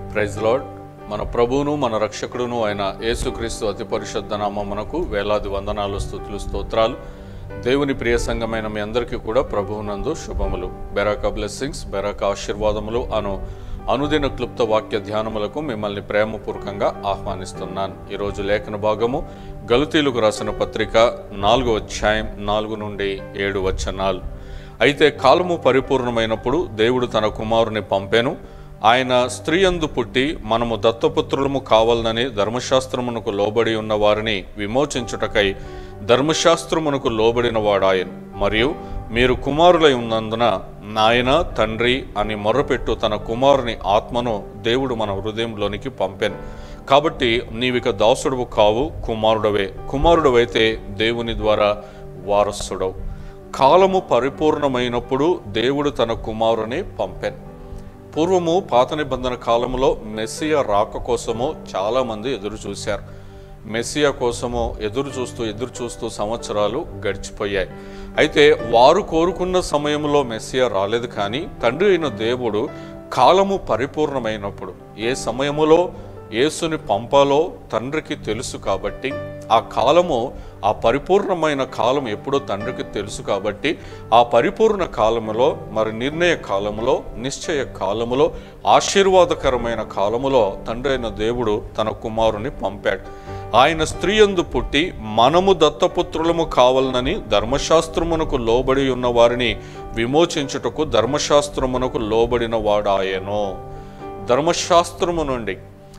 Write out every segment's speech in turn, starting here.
Praise lord. మన ప్రభువును మన రక్షకుడును అయిన యేసుక్రీస్తు అతి పరిశుద్ధ నామమునకు వేలాది వందనాలు, స్తుతులు, స్తోత్రాలు. దేవుని ప్రియ సంఘమైన మీ అందరికీ కూడా ప్రభువునందు శుభములు. బెరాక బ్లెస్సింగ్స్, బెరాక ఆశీర్వాదములు అనుదిన క్లుప్త వాక్య ధ్యానములకు మిమ్మల్ని ప్రేమపూర్వకంగా ఆహ్వానిస్తున్నాను. ఈరోజు లేఖన భాగము గలతీయులకు రాసిన పత్రిక 4వ అధ్యాయం 4 నుండి 7 వచనాలు. అయితే కాలము పరిపూర్ణమైనప్పుడు దేవుడు తన కుమారుని పంపెను. ఆయన స్త్రీ యందు పుట్టి మనము దత్తపుత్రులము కావాలని ధర్మశాస్త్రమునకు లోబడి ఉన్న వారిని విమోచించుటకై ధర్మశాస్త్రమునకు లోబడిన వాడాయను. మరియు మీరు కుమారులై ఉన్నందున నాయన తండ్రి అని మొర్రపెట్టు తన కుమారుని ఆత్మను దేవుడు మన హృదయంలోనికి పంపెను. కాబట్టి నీవిక దాసుడువు కావు, కుమారుడవే. కుమారుడవైతే దేవుని ద్వారా వారసుడవు. కాలము పరిపూర్ణమైనప్పుడు దేవుడు తన కుమారుని పంపెను. పూర్వము పాత నిబంధన కాలంలో మెస్సియా రాక కోసము చాలామంది ఎదురు చూశారు. మెస్సియా కోసము ఎదురు చూస్తూ సంవత్సరాలు గడిచిపోయాయి. అయితే వారు కోరుకున్న సమయంలో మెస్సియా రాలేదు. కానీ తండ్రి అయిన దేవుడు కాలము పరిపూర్ణమైనప్పుడు ఏ సమయములో యేసుని పంపాలో తండ్రికి తెలుసు. కాబట్టి ఆ కాలము, ఆ పరిపూర్ణమైన కాలం ఎప్పుడో తండ్రికి తెలుసు. కాబట్టి ఆ పరిపూర్ణ కాలములో, మరి నిర్ణయ కాలములో, నిశ్చయ కాలములో, ఆశీర్వాదకరమైన కాలములో తండ్రి అయిన దేవుడు తన కుమారుని పంపాడు. ఆయన స్త్రీ యందు పుట్టి మనము దత్తపుత్రులము కావాలని ధర్మశాస్త్రమునకు లోబడి ఉన్న వారిని విమోచించుటకు ధర్మశాస్త్రమునకు లోబడిన వాడాయను. ధర్మశాస్త్రము నుండి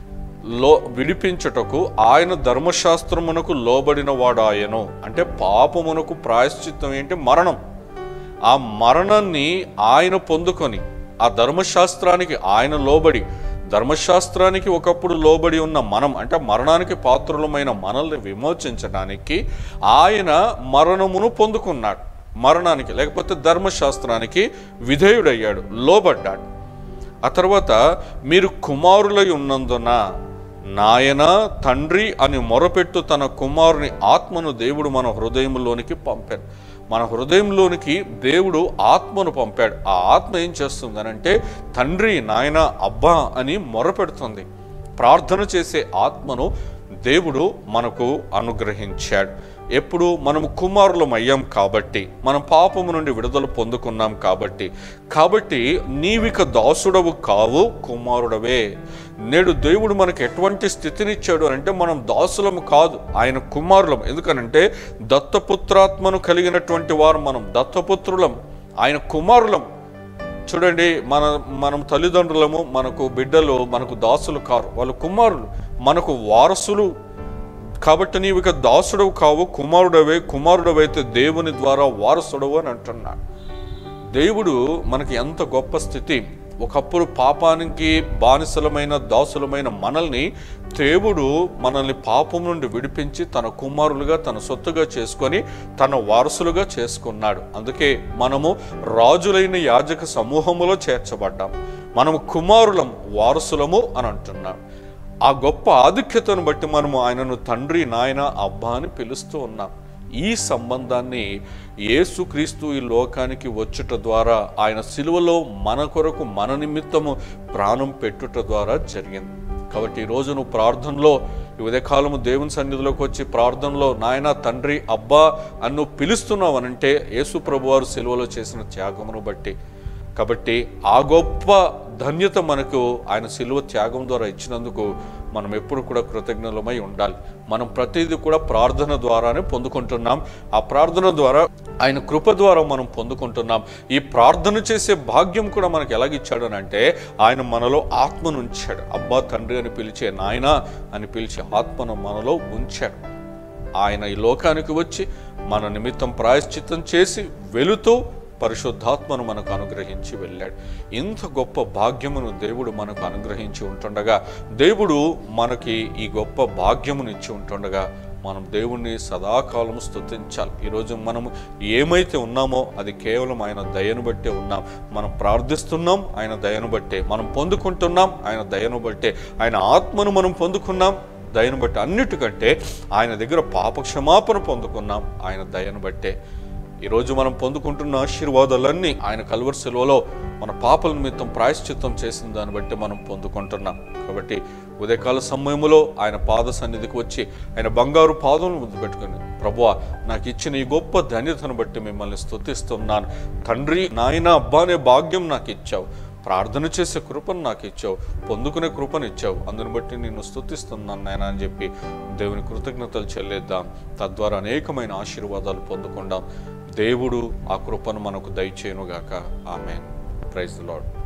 విడిపించుటకు ఆయన ధర్మశాస్త్రమునకు లోబడిన వాడాయను. అంటే పాపమునకు ప్రాయశ్చిత్తం ఏంటి? మరణం. ఆ మరణాన్ని ఆయన పొందుకొని, ఆ ధర్మశాస్త్రానికి ఆయన లోబడి, ధర్మశాస్త్రానికి ఒకప్పుడు లోబడి ఉన్న మనం, అంటే మరణానికి పాత్రులమైన మనల్ని విమోచించడానికి ఆయన మరణమును పొందుకున్నాడు. మరణానికి లేకపోతే ధర్మశాస్త్రానికి విధేయుడయ్యాడు, లోబడ్డాడు. ఆ తర్వాత మీరు కుమారులై ఉన్నందున నాయన తండ్రి అని మొరపెట్టు తన కుమారుని ఆత్మను దేవుడు మన హృదయంలోనికి పంపాడు. మన హృదయంలోనికి దేవుడు ఆత్మను పంపాడు. ఆ ఆత్మ ఏం చేస్తుందనంటే తండ్రి, నాయన, అబ్బా అని మొరపెడుతుంది. ప్రార్థన చేసే ఆత్మను దేవుడు మనకు అనుగ్రహించాడు. ఎప్పుడు మనము కుమారులం అయ్యాం కాబట్టి, మనం పాపము నుండి విడుదల పొందుకున్నాం కాబట్టి నీవిక దాసుడవు కావు, కుమారుడవే. నేడు దేవుడు మనకు ఎటువంటి స్థితినిచ్చాడు అంటే మనం దాసులము కాదు, ఆయన కుమారులం. ఎందుకనంటే దత్తపుత్రాత్మను కలిగినటువంటి వారు మనం దత్తపుత్రులం, ఆయన కుమారులం. చూడండి, మనం తల్లిదండ్రులము, మనకు బిడ్డలు, మనకు దాసులు కారు, వాళ్ళు కుమారులు, మనకు వారసులు. కాబట్టి నీవిక దాసుడవు కావు, కుమారుడవే. కుమారుడవైతే దేవుని ద్వారా వారసుడవు అని అంటున్నాడు. దేవుడు మనకి ఎంత గొప్ప స్థితి. ఒకప్పుడు పాపానికి బానిసలమైన, దాసులమైన మనల్ని దేవుడు మనల్ని పాపం నుండి విడిపించి తన కుమారులుగా, తన సొత్తుగా చేసుకొని తన వారసులుగా చేసుకున్నాడు. అందుకే మనము రాజులైన యాజక సమూహములో చేర్చబడ్డాం. మనము కుమారులం, వారసులము అని అంటున్నాం. ఆ గొప్ప ఆధిక్యతను బట్టి మనము ఆయనను తండ్రి, నాయన, అబ్బా అని పిలుస్తూ ఉన్నాం. ఈ సంబంధాన్ని యేసుక్రీస్తు ఈ లోకానికి వచ్చుట ద్వారా, ఆయన సిలువలో మన కొరకు, మన నిమిత్తము ప్రాణం పెట్టుట ద్వారా జరిగింది. కాబట్టి ఈరోజు నువ్వు ప్రార్థనలో, ఈ ఉదయకాలము దేవుని సన్నిధిలోకి వచ్చి ప్రార్థనలో నాయన, తండ్రి, అబ్బా అని నువ్వు పిలుస్తున్నావు అనంటే యేసు ప్రభువారు సిలువలో చేసిన త్యాగమును బట్టి. కాబట్టి ఆ గొప్ప ధన్యత మనకు ఆయన సిలువ త్యాగం ద్వారా ఇచ్చినందుకు మనం ఎప్పుడు కూడా కృతజ్ఞులమై ఉండాలి. మనం ప్రతిదీ కూడా ప్రార్థన ద్వారానే పొందుకుంటున్నాం. ఆ ప్రార్థన ద్వారా, ఆయన కృప ద్వారా మనం పొందుకుంటున్నాం. ఈ ప్రార్థన చేసే భాగ్యం కూడా మనకు ఎలాగిచ్చాడు అంటే ఆయన మనలో ఆత్మను ఉంచాడు. అబ్బా తండ్రి అని పిలిచే, నాయన అని పిలిచే ఆత్మను మనలో ఉంచాడు. ఆయన ఈ లోకానికి వచ్చి మన నిమిత్తం ప్రాయశ్చిత్తం చేసి వెళుతూ పరిశుద్ధాత్మను మనకు అనుగ్రహించి వెళ్ళాడు. ఇంత గొప్ప భాగ్యమును దేవుడు మనకు అనుగ్రహించి ఉంటుండగా, దేవుడు మనకి ఈ గొప్ప భాగ్యమునిచ్చి ఉంటుండగా మనం దేవుణ్ణి సదాకాలం స్తుతించాలి. ఈరోజు మనము ఏమైతే ఉన్నామో అది కేవలం ఆయన దయను బట్టే ఉన్నాం. మనం ప్రార్థిస్తున్నాం ఆయన దయను బట్టే, మనం పొందుకుంటున్నాం ఆయన దయను బట్టే, ఆయన ఆత్మను మనం పొందుకున్నాం దయను బట్టే. అన్నిటికంటే ఆయన దగ్గర పాప క్షమాపణ పొందుకున్నాం ఆయన దయను బట్టే. ఈరోజు మనం పొందుకుంటున్న ఆశీర్వాదాలన్నీ ఆయన కల్వరి శిలువలో మన పాపల నిమిత్తం ప్రాయశ్చిత్తం చేసిన దాన్ని బట్టి మనం పొందుకుంటున్నాం. కాబట్టి ఉదయకాల సమయంలో ఆయన పాద సన్నిధికి వచ్చి ఆయన బంగారు పాదం ముందు పెట్టుకుని, ప్రభువా, నాకు ఇచ్చిన ఈ గొప్ప ధన్యతను బట్టి మిమ్మల్ని స్తుతిస్తున్నాను. తండ్రి, నాయన, అబ్బా అనే భాగ్యం నాకు ఇచ్చావు, ప్రార్థన చేసే కృపను నాకు ఇచ్చావు, పొందుకునే కృపను ఇచ్చావు, అందుని బట్టి నిన్ను స్తుతిస్తున్నాను నాయన అని చెప్పి దేవుని కృతజ్ఞతలు చెల్లిద్దాం. తద్వారా అనేకమైన ఆశీర్వాదాలు పొందుకుందాం. దేవుడు ఆ కృపను మనకు దయచేయునుగాక. ఆమేన్. Praise the lord.